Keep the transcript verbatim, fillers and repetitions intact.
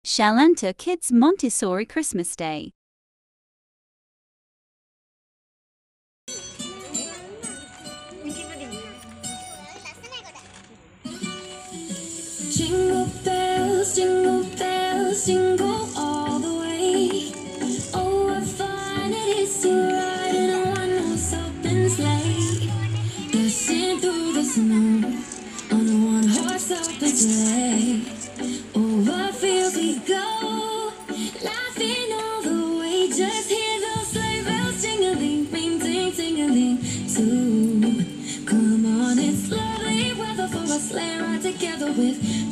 Shalanta Kids Montessori Christmas Day. Jingle bells, jingle bells, jingle all the way. Oh, what fun it is to ride in a one-horse open sleigh. Dashing through the snow on a one-horse open sleigh. Over fields we go, laughing all the way. Just hear those sleigh bells jingling, ring, ting, tingling too. Come on, it's lovely weather for a sleigh ride together with